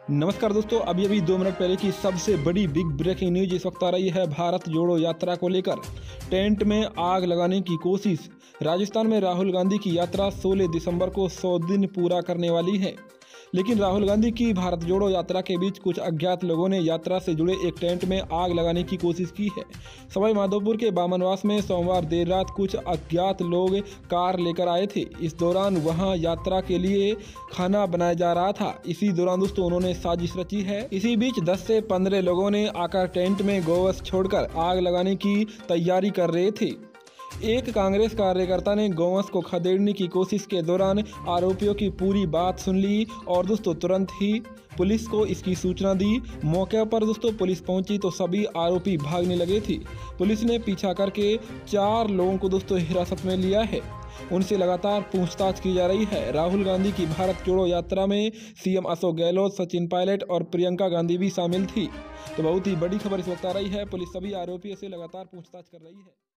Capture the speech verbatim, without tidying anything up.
नमस्कार दोस्तों, अभी अभी दो मिनट पहले की सबसे बड़ी बिग ब्रेकिंग न्यूज इस वक्त आ रही है। भारत जोड़ो यात्रा को लेकर टेंट में आग लगाने की कोशिश। राजस्थान में राहुल गांधी की यात्रा सोलह दिसंबर को सौ दिन पूरा करने वाली है, लेकिन राहुल गांधी की भारत जोड़ो यात्रा के बीच कुछ अज्ञात लोगों ने यात्रा से जुड़े एक टेंट में आग लगाने की कोशिश की है। सवाई माधोपुर के बामनवास में सोमवार देर रात कुछ अज्ञात लोग कार लेकर आए थे। इस दौरान वहां यात्रा के लिए खाना बनाया जा रहा था। इसी दौरान दोस्तों उन्होंने साजिश रची है। इसी बीच दस से पंद्रह लोगों ने आकर टेंट में गोवंश छोड़कर आग लगाने की तैयारी कर रहे थे। एक कांग्रेस कार्यकर्ता ने गोवंश को खदेड़ने की कोशिश के दौरान आरोपियों की पूरी बात सुन ली और दोस्तों तुरंत ही पुलिस को इसकी सूचना दी। मौके पर दोस्तों पुलिस पहुंची तो सभी आरोपी भागने लगे थे। पुलिस ने पीछा करके चार लोगों को दोस्तों हिरासत में लिया है। उनसे लगातार पूछताछ की जा रही है। राहुल गांधी की भारत जोड़ो यात्रा में सीएम अशोक गहलोत, सचिन पायलट और प्रियंका गांधी भी शामिल थी। तो बहुत ही बड़ी खबर इस वक्त आ रही है। पुलिस सभी आरोपियों से लगातार पूछताछ कर रही है।